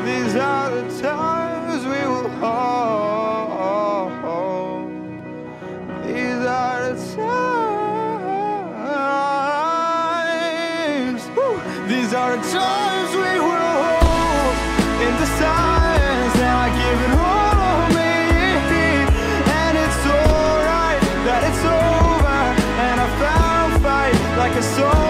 These are the times we will hold. These are the times. Woo. These are the times we will hold in the silence. Now I give it all of me, and it's alright that it's over. And I found fight like a soul.